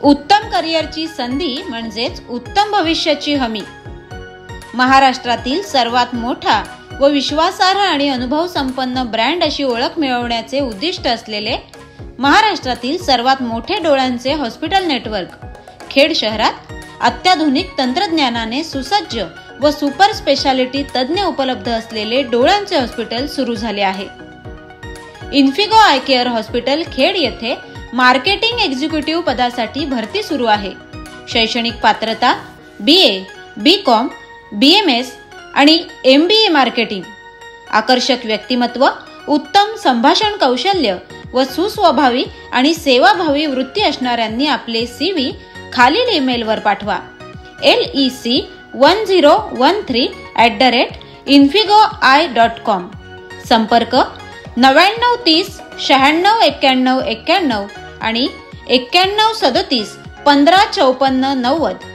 उत्तम करिअरची संधी म्हणजेच उत्तम भविष्याची हमी. महाराष्ट्रातील सर्वात मोठा व विश्वासार्ह आणि अनुभव संपन्न ब्रँड अशी ओळख मिळवण्याचे उद्दिष्ट असलेले महाराष्ट्रातील सर्वात मोठे डोळ्यांचे हॉस्पिटल नेटवर्क खेड शहरात अत्याधुनिक तंत्रज्ञानाने सुसज्ज व सुपर स्पेशालिटी तज्ज्ञ उपलब्ध असलेले डोळ्यांचे हॉस्पिटल सुरू झाले आहे. Infigo eye care hospital Khed येथे मार्केटिंग एक्झिक्युटिव्ह पदासाठी भरती सुरू आहे. शैक्षणिक पात्रता BA, BCom, BMS आणि MBA मार्केटिंग. आकर्षक व्यक्तिमत्व, उत्तम संभाषण कौशल्य व सुस्वभावी आणि सेवाभावी वृत्ती असणाऱ्यांनी आपले CV खालील ईमेलवर पाठवा. lec1013@infigoeye.com. संपर्क 9930 96 91 91 आणि 9137 15 54 90.